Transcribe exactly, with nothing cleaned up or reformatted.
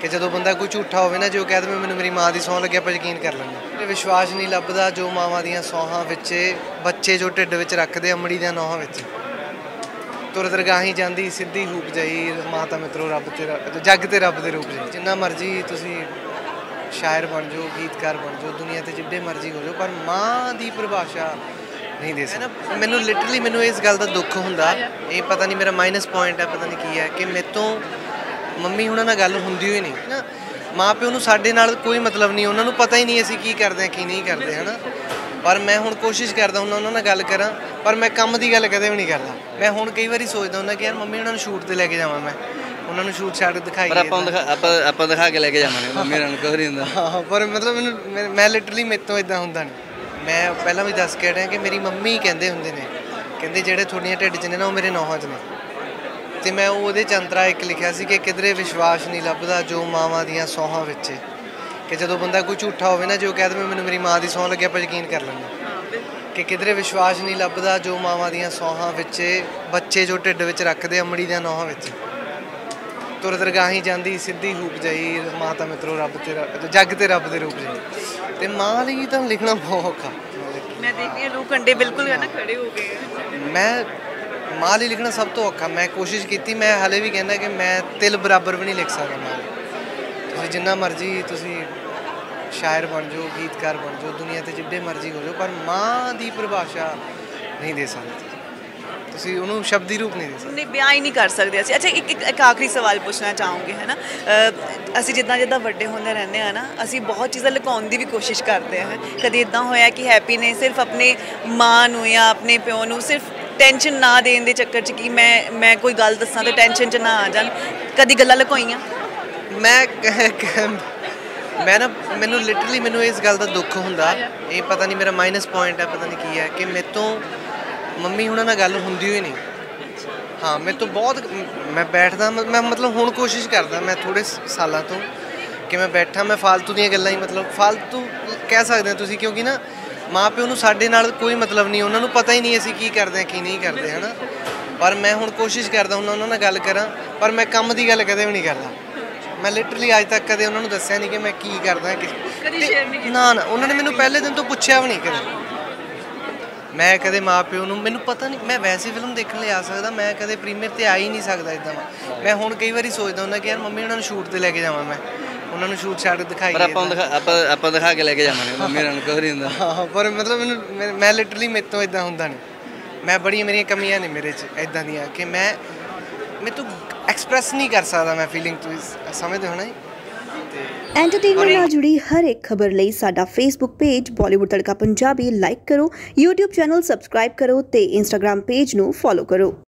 कि जो बंदा कोई झूठा होवे ना जो कह दे मैनूं मेरी माँ की सौं लगे आप यकीन कर लैंदे। विश्वास नहीं लभदा जो मावां दियां सौहां विच बच्चे जो ढिड विच रखदे अमड़ी दियां नौहां विच। तुर दरगाही जांदी सीधी हूक जाई माता मित्रो रब तेरा जग ते रब दे रूप जाई। जिन्ना मर्जी तुसीं शायर बन जाओ गीतकार बन जाओ दुनिया ते जिड्डे मर्जी हो जाओ पर माँ की परिभाषा नहीं दे सकदा। मैनूं लिटरली मैनूं इस गल दा दुख हुंदा ये पता नहीं मेरा माइनस पॉइंट है पता नहीं की है कि मेरे तो ਮੰਮੀ हुणां नाल गल हुंदी ही नहीं ना। माँ प्यो नूं साडे नाल कोई मतलब नहीं उन्हां नूं पता ही नहीं असीं की करदे की नहीं करदे है ना। पर मैं हुण कोशिश करदा हुंदा उन्हां नाल गल करां पर मैं काम दी गल कदे भी नहीं करदा। मैं हुण कई वारी सोचदा हुंदा कि यार मम्मी हुणां नूं शूट ते लैके जावां मैं उन्हां नूं शूट छाट दिखाईए पर आपां दिखा आपां आपां दिखा के लैके जावांगे मम्मी हुणां नूं कोई नहीं हुंदा। हाँ पर मतलब मैनूं मैं लिटरली मेरे तो इदां हुंदा नहीं। मैं पहलां भी दस के हटिया कि मेरी मम्मी कहंदे हुंदे ने कहंदे जिहड़े तुहाडीਆਂ ढिड 'ਚ ने ना ਉਹ ਮੇਰੇ ਨੌਹਾਂ 'ਚ ਨੇ। ਤੇ मैं ਉਹਦੇ ਚੰਤਰਾ ਇੱਕ ਲਿਖਿਆ ਸੀ कि किधरे विश्वास नहीं लभदा जो मावां दियां सौहां विच कि जो बंदा कोई झूठा होवे ना जो कह दे मैनूं मेरी माँ की सौं लगे आप यकीन कर लैंदे। कि किधरे विश्वास नहीं लभदा जो मावां दियां सौहां विच बच्चे जो ढिड विच रखदे अमड़ी दियां नौहां विच। तुर दरगाही जांदी सीधी हूक जाई माता मित्रो रब तेरा जग ते रब दे रूप जाई। ते माँ लई तां लिखना बहुत औखा। मैं देख रही हूं रूह कंडे बिल्कुल है ना खड़े हो गए। मैं माँ ਲਈ लिखना सब तो औखा। मैं कोशिश की मैं हाले भी कहना कि मैं तिल बराबर भी नहीं लिख सकदा माँ ਲਈ। तुसीं जिन्ना मर्जी तुसीं शायर बन जाओ गीतकार बन जाओ दुनिया ते जिड्डे मर्जी हो जाओ पर माँ की परिभाषा नहीं दे सकते तुसीं उहनूं शब्दी रूप नहीं दे सकते। नहीं बयान ही नहीं कर सकते ਅਸੀਂ। अच्छा एक एक, एक आखिरी सवाल पूछना चाहूँगी है ना। ਅਸੀਂ ਜਿੱਦਾਂ ਜਿੱਦਾਂ ਵੱਡੇ ਹੁੰਦੇ ਰਹਿੰਦੇ ਹਾਂ ਨਾ ਅਸੀਂ ਬਹੁਤ ਚੀਜ਼ਾਂ ਲੁਕਾਉਣ ਦੀ ਵੀ ਕੋਸ਼ਿਸ਼ ਕਰਦੇ ਹਾਂ। ਕਦੇ ਇੱਦਾਂ ਹੋਇਆ ਕਿ ਹੈਪੀ ਨੇ ਸਿਰਫ ਆਪਣੇ ਮਾਂ ਨੂੰ ਜਾਂ ਆਪਣੇ ਪਿਓ ਨੂੰ ਸਿਰਫ ਟੈਨਸ਼ਨ ਨਾ ਦੇਣ ਦੇ ਚੱਕਰ 'ਚ ਕਿ ਮੈਂ ਮੈਂ ਕੋਈ ਗੱਲ ਦੱਸਾਂ ਤਾਂ ਟੈਨਸ਼ਨ 'ਚ ਨਾ ਆ ਜਾਣ ਕਦੀ ਗੱਲਾਂ ਲੁਕਾਈਆਂ? ਮੈਂ ਮੈਂ ਨਾ ਮੈਨੂੰ ਲਿਟਰਲੀ ਮੈਨੂੰ ਇਸ ਗੱਲ ਦਾ ਦੁੱਖ ਹੁੰਦਾ ਇਹ ਪਤਾ ਨਹੀਂ ਮੇਰਾ ਮਾਈਨਸ ਪੁਆਇੰਟ ਹੈ ਪਤਾ ਨਹੀਂ ਕੀ ਹੈ ਕਿ ਮੇਰੇ ਤੋਂ ਮੰਮੀ ਹੁਣਾਂ ਨਾਲ ਗੱਲ ਹੁੰਦੀ ਹੋਈ ਨਹੀਂ। हाँ मेरे तो बहुत मैं बैठदा मैं मतलब हुण कोशिश करदा मैं थोड़े सालों तो कि मैं बैठा मैं फालतू दी गल्लां ही मतलब फालतू कह सकते हैं तुसीं क्योंकि ना माँ प्यो नूं साडे नाल कोई मतलब नहीं उन्हां नूं पता ही नहीं असीं की करदे की नहीं करदे है ना। पर मैं हुण कोशिश करदा हुंदा उन्हां नाल गल करां पर मैं काम दी गल कदे भी नहीं करदा। मैं लिटरली अज तक कदे उन्हां नूं दस्सिया नहीं कि मैं की करदा ना ना उन्होंने मैनूं पहले दिन तो पुछया भी नहीं कदे। मैं कदे माँ प्यो नूं मैनूं पता नहीं मैं वैसे फिल्म देखने लिए आ सकदा मैं कदे प्रीमियर ते आ ही नहीं सकदा इदां। मैं हुण कई वारी सोचदा हुंदा कि यार मम्मी उन्हां नूं शूट ते लैके जावां मैं उन्हां नूं शूट छाट दिखाईए पर आपां दिखा आपां आपां दिखा के लैके जावांगे मम्मी उन्हां नूं कोई नहीं हुंदा। हाँ पर मतलब मैनूं मैं लिटरली मेरे तो इदां हुंदा नहीं। मैं बड़ियां मेरियां कमियां ने मेरे च इदां दियां कि मैं मेरे तो एक्सप्रैस नहीं कर सकदा मैं फीलिंग तुसीं समझदे हो ना। एंटरटेनमेंट ਨਾਲ जुड़ी हर एक खबर ਲਈ ਸਾਡਾ Facebook page Bollywood Tadka Punjabi like करो, यूट्यूब चैनल सबसक्राइब करो ते इंस्टाग्राम पेज ਨੂੰ फॉलो करो।